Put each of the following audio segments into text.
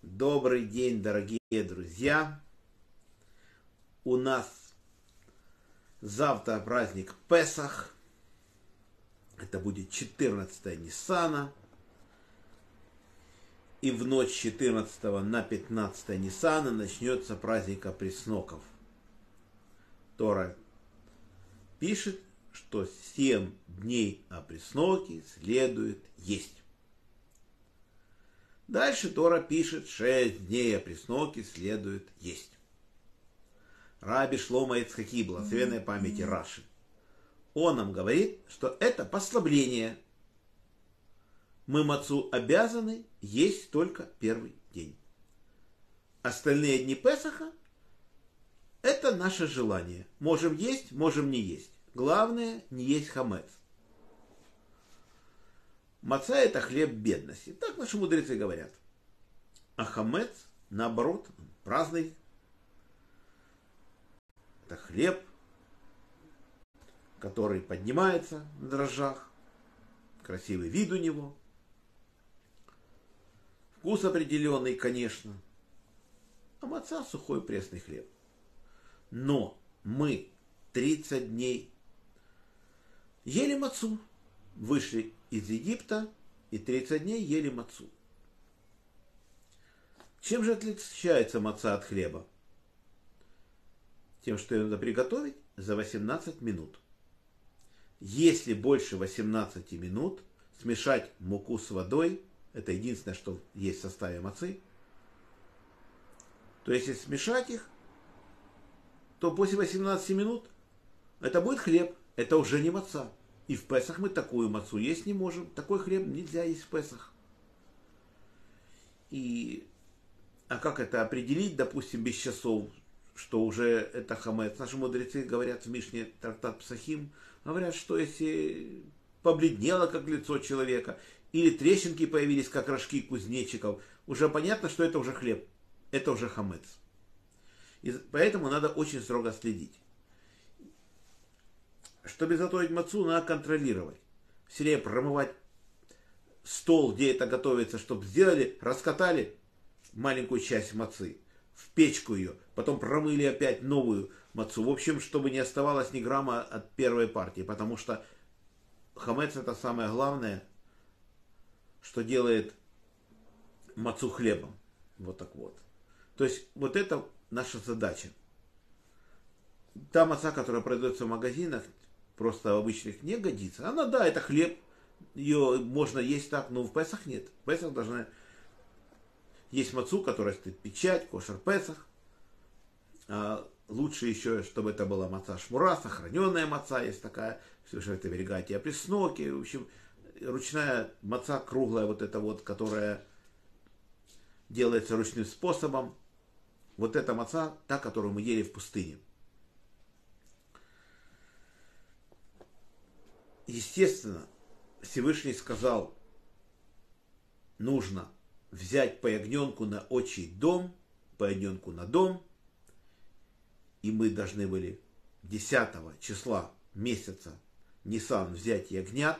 Добрый день, дорогие друзья! У нас завтра праздник Песах. Это будет 14 Ниссана. И в ночь 14 на 15 Ниссана начнется праздник опресноков. Тора пишет, что 7 дней опресноки следует есть. Дальше Тора пишет, 6 дней опресноки следует есть. Раби Шломо Ицхаки, благословенной памяти Раши, он нам говорит, что это послабление. Мы мацу обязаны есть только первый день. Остальные дни Песаха – это наше желание. Можем есть, можем не есть. Главное, не есть хамец. Маца – это хлеб бедности. Так наши мудрецы говорят. А хамец, наоборот, праздный. Это хлеб, который поднимается на дрожжах. Красивый вид у него. Вкус определенный, конечно. А маца – сухой пресный хлеб. Но мы 30 дней ели мацу. Вышли из Египта и 30 дней ели мацу. Чем же отличается маца от хлеба? Тем, что ее надо приготовить за 18 минут. Если больше 18 минут, смешать муку с водой, это единственное, что есть в составе мацы, то если смешать их, то после 18 минут это будет хлеб, это уже не маца. И в Песах мы такую мацу есть не можем. Такой хлеб нельзя есть в Песах. А как это определить, допустим, без часов, что уже это хамец? Наши мудрецы говорят в Мишне Трактат Псахим, говорят, что если побледнело, как лицо человека, или трещинки появились, как рожки кузнечиков, уже понятно, что это уже хлеб. Это уже хамец. И поэтому надо очень строго следить. Чтобы изготовить мацу, надо контролировать. Все время промывать стол, где это готовится, чтобы сделали, раскатали маленькую часть мацы, в печку ее, потом промыли опять новую мацу. В общем, чтобы не оставалось ни грамма от первой партии, потому что хамец это самое главное, что делает мацу хлебом. Вот так вот. То есть вот это наша задача. Та маца, которая продается в магазинах, просто обычных не годится. Она, да, это хлеб, ее можно есть так, но в Песах нет. В Песах должна есть мацу, которая стоит печать, кошер Песах. А лучше еще, чтобы это была маца шмура, сохраненная маца есть такая, что это веригати опресноки. В общем, ручная маца круглая, вот эта вот, которая делается ручным способом. Вот эта маца, та, которую мы ели в пустыне. Естественно, Всевышний сказал, нужно взять по ягненку на отчий дом, по ягненку на дом, и мы должны были 10 числа месяца Нисан взять ягнят.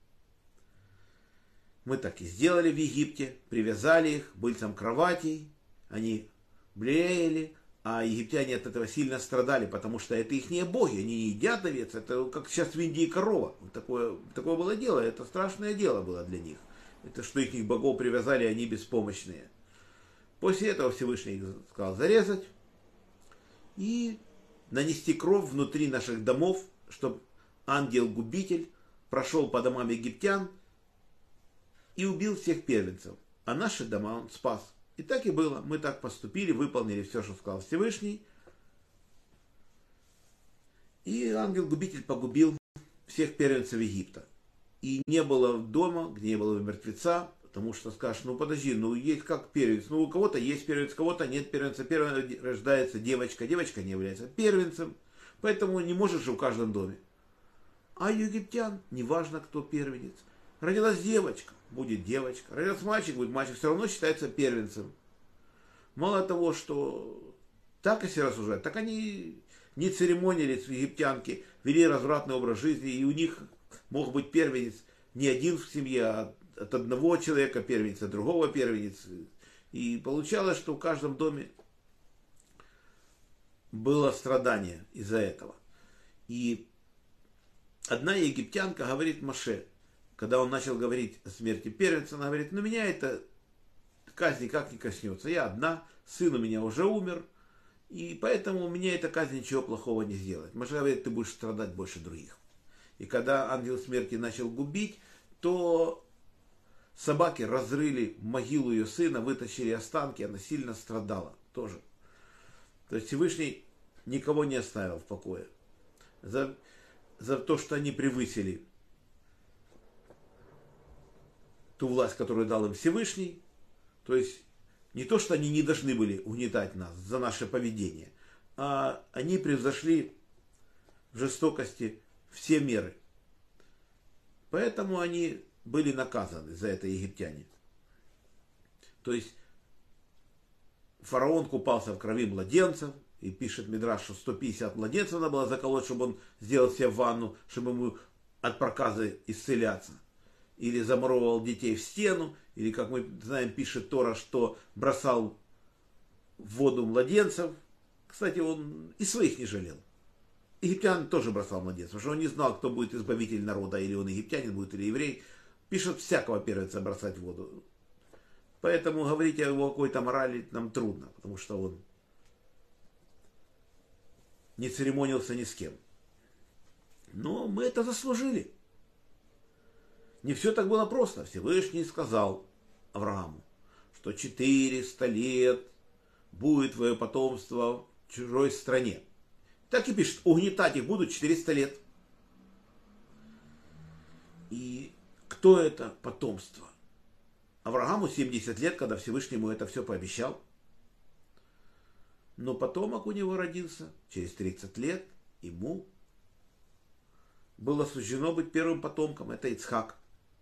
Мы так и сделали в Египте, привязали их быльцам кроватей, они блеяли, а египтяне от этого сильно страдали, потому что это их не боги, они не едят овец, это как сейчас в Индии корова. Такое было дело, это страшное дело было для них. Это что их богов привязали, они беспомощные. После этого Всевышний сказал зарезать и нанести кровь внутри наших домов, чтобы ангел-губитель прошел по домам египтян и убил всех первенцев. А наши дома он спас. И так и было. Мы так поступили, выполнили все, что сказал Всевышний. И ангел-губитель погубил всех первенцев Египта. И не было дома, где не было мертвеца, потому что скажешь, ну подожди, ну есть как первенец. Ну у кого-то есть первенец, у кого-то нет первенца. Первым рождается девочка, девочка не является первенцем. Поэтому не можешь же в каждом доме. А у египтян, неважно кто первенец. Родилась девочка, будет девочка. Родился мальчик, будет мальчик. Все равно считается первенцем. Мало того, что так если рассуждать, так они не церемонились, египтянки, вели развратный образ жизни, и у них мог быть первенец не один в семье, а от одного человека первенец, от другого первенец. И получалось, что в каждом доме было страдание из-за этого. И одна египтянка говорит Моше, когда он начал говорить о смерти первенца, она говорит, ну меня эта казнь никак не коснется. Я одна, сын у меня уже умер, и поэтому у меня эта казнь ничего плохого не сделает. Моше говорит, ты будешь страдать больше других. И когда ангел смерти начал губить, то собаки разрыли могилу ее сына, вытащили останки, она сильно страдала тоже. То есть Всевышний никого не оставил в покое. За то, что они превысили ту власть, которую дал им Всевышний. То есть не то, что они не должны были угнетать нас за наше поведение, а они превзошли в жестокости все меры. Поэтому они были наказаны за это египтяне. То есть фараон купался в крови младенцев, и пишет Мидраш, что 150 младенцев надо было заколоть, чтобы он сделал себе ванну, чтобы ему от проказы исцеляться. Или замуровывал детей в стену, или, как мы знаем, пишет Тора, что бросал в воду младенцев. Кстати, он и своих не жалел. Египтян тоже бросал младенцев, потому что он не знал, кто будет избавитель народа, или он египтянин будет, или еврей. Пишет, всякого первенца бросать в воду. Поэтому говорить о его какой-то морали нам трудно, потому что он не церемонился ни с кем. Но мы это заслужили. Не все так было просто. Всевышний сказал Аврааму, что 400 лет будет твое потомство в чужой стране. Так и пишет, угнетать их будут 400 лет. И кто это потомство? Аврааму 70 лет, когда Всевышний ему это все пообещал. Но потомок у него родился через 30 лет, ему было суждено быть первым потомком, это Ицхак.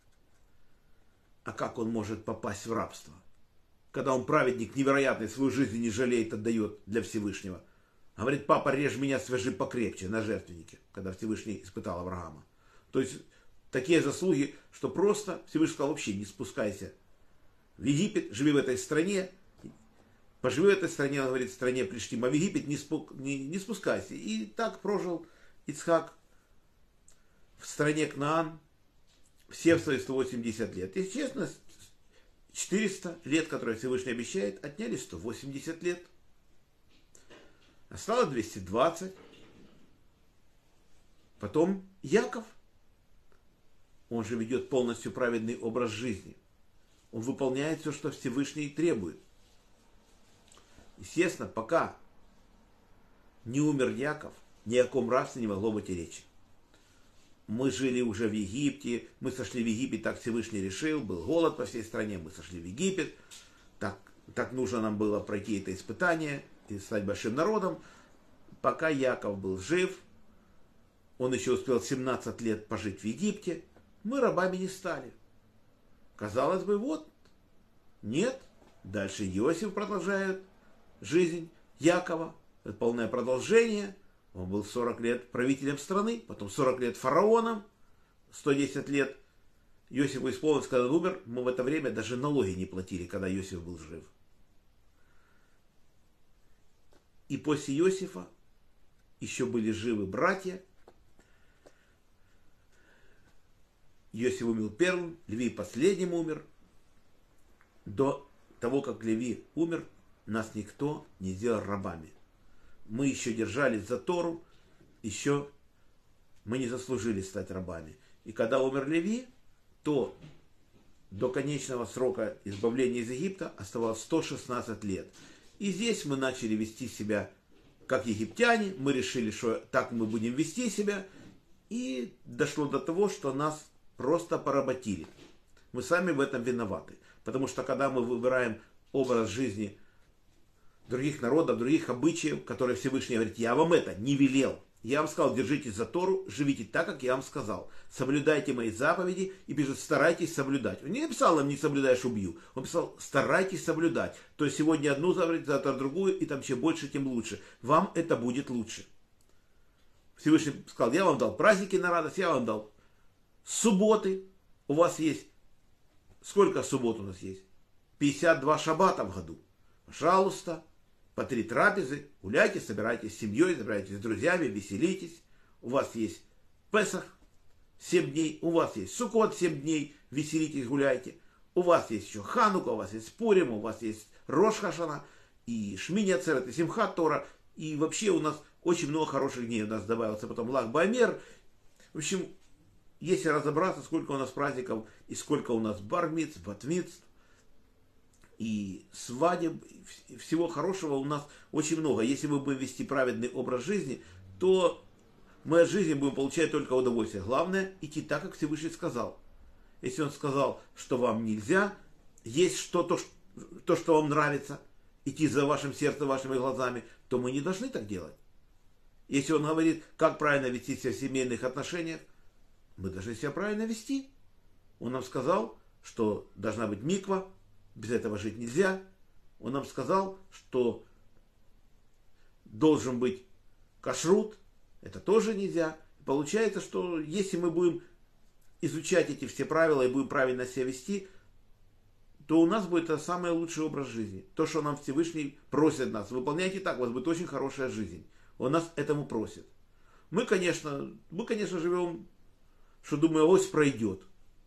А как он может попасть в рабство? Когда он праведник невероятный, свою жизнь не жалеет, отдает для Всевышнего. Говорит, папа, режь меня, свяжи покрепче на жертвеннике, когда Всевышний испытал Авраама. То есть такие заслуги, что просто Всевышний сказал, вообще не спускайся в Египет, живи в этой стране, поживи в этой стране, он говорит, в стране Плештим, а в Египет не спускайся. И так прожил Ицхак в стране Кнаан все в свои 180 лет. И честно, 400 лет, которые Всевышний обещает, отняли 180 лет. Осталось 220. Потом Яков. Он же ведет полностью праведный образ жизни. Он выполняет все, что Всевышний требует. Естественно, пока не умер Яков, ни о ком рабстве не могло быть и речи. Мы жили уже в Египте, мы сошли в Египет, так Всевышний решил, был голод по всей стране, мы сошли в Египет, так нужно нам было пройти это испытание и стать большим народом. Пока Яков был жив, он еще успел 17 лет пожить в Египте, мы рабами не стали. Казалось бы, вот, нет, дальше Иосиф продолжает жизнь Якова, это полное продолжение. Он был 40 лет правителем страны, потом 40 лет фараоном, 110 лет Иосифу исполнилось, когда он умер. Мы в это время даже налоги не платили, когда Иосиф был жив. И после Иосифа еще были живы братья. Иосиф умер первым, Леви последним умер. До того, как Леви умер, нас никто не сделал рабами. Мы еще держались за Тору, еще мы не заслужили стать рабами. И когда умер Леви, то до конечного срока избавления из Египта оставалось 116 лет. И здесь мы начали вести себя как египтяне, мы решили, что так мы будем вести себя, и дошло до того, что нас просто поработили. Мы сами в этом виноваты. Потому что когда мы выбираем образ жизни других народов, других обычаев, которые Всевышний говорит, я вам это не велел. Я вам сказал, держитесь за Тору, живите так, как я вам сказал. Соблюдайте мои заповеди и пишет, старайтесь соблюдать. Он не написал нам, не соблюдаешь, убью. Он писал, старайтесь соблюдать. То есть сегодня одну заповедь, завтра другую, и там чем больше, тем лучше. Вам это будет лучше. Всевышний сказал, я вам дал праздники на радость, я вам дал субботы. У вас есть, сколько суббот у нас есть? 52 шаббата в году. Пожалуйста, по 3 трапезы, гуляйте, собирайтесь с семьей, собирайтесь с друзьями, веселитесь. У вас есть Песах 7 дней, у вас есть Суккот 7 дней, веселитесь, гуляйте. У вас есть еще Ханука, у вас есть Пурим, у вас есть Рош Хашана, и Шмини Ацерет, и Симхат Тора. И вообще у нас очень много хороших дней. У нас добавился потом Лаг Баамер. В общем, если разобраться, сколько у нас праздников, и сколько у нас бар-мицв, бат-мицв, и свадеб, и всего хорошего у нас очень много. Если мы будем вести праведный образ жизни, то мы от жизни будем получать только удовольствие. Главное, идти так, как Всевышний сказал. Если он сказал, что вам нельзя, есть что-то, то, что вам нравится, идти за вашим сердцем, вашими глазами, то мы не должны так делать. Если он говорит, как правильно вести себя в семейных отношениях, мы должны себя правильно вести. Он нам сказал, что должна быть миква, без этого жить нельзя. Он нам сказал, что должен быть кашрут, это тоже нельзя. Получается, что если мы будем изучать эти все правила и будем правильно себя вести, то у нас будет это самый лучший образ жизни. То, что нам Всевышний просит нас. Выполняйте так, у вас будет очень хорошая жизнь. Он нас этому просит. Мы, конечно, живем, что думаю, авось пройдет.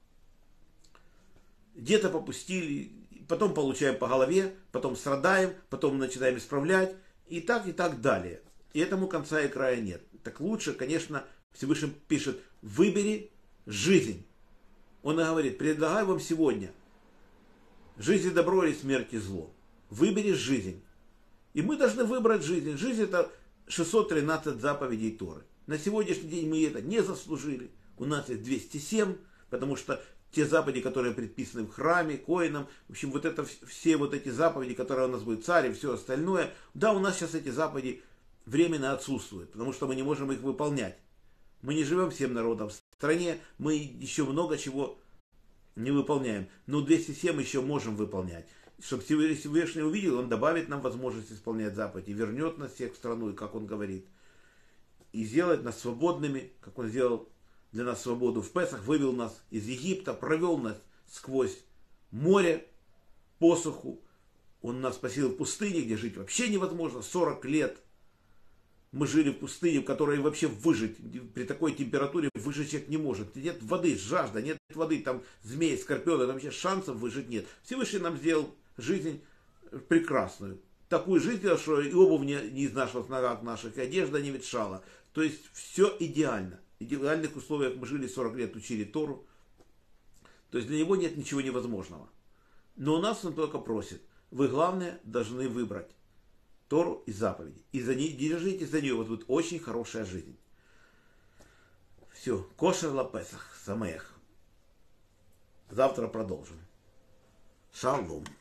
Где-то попустили, потом получаем по голове, потом страдаем, потом начинаем исправлять, и так далее. И этому конца и края нет. Так лучше, конечно, Всевышний пишет, выбери жизнь. Он и говорит, предлагаю вам сегодня жизнь добро или смерть зло. Выбери жизнь. И мы должны выбрать жизнь. Жизнь это 613 заповедей Торы. На сегодняшний день мы это не заслужили. У нас есть 207, потому что те заповеди, которые предписаны в храме, коинам, в общем, вот это все вот эти заповеди, которые у нас будут царь и все остальное, да, у нас сейчас эти заповеди временно отсутствуют, потому что мы не можем их выполнять. Мы не живем всем народом в стране, мы еще много чего не выполняем, но 207 еще можем выполнять. Чтобы Всевышний увидел, он добавит нам возможность исполнять заповеди, вернет нас всех в страну, и как он говорит, и сделает нас свободными, как он сделал для нас свободу в Песах, вывел нас из Египта, провел нас сквозь море, посуху. Он нас спасил в пустыне, где жить вообще невозможно. 40 лет мы жили в пустыне, в которой вообще выжить, при такой температуре выжить человек не может. Нет воды, жажда, нет воды, там змеи, скорпионы, там вообще шансов выжить нет. Всевышний нам сделал жизнь прекрасную. Такую жизнь, что и обувь не изнашивалась на ногах наших, и одежда не ветшала. То есть все идеально. В идеальных условиях мы жили 40 лет, учили Тору. То есть для него нет ничего невозможного. Но у нас он только просит. Вы, главное, должны выбрать Тору и заповеди. И держитесь за нее. Вот будет очень хорошая жизнь. Все. Кошер ла Песах. Самех. Завтра продолжим. Шалом.